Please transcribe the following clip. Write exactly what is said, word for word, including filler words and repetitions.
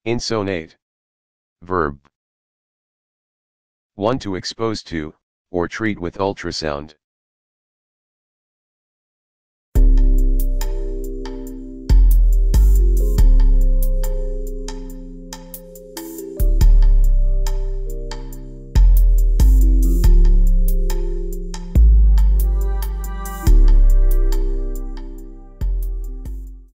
Insonate. Verb. one To expose to, or treat with ultrasound.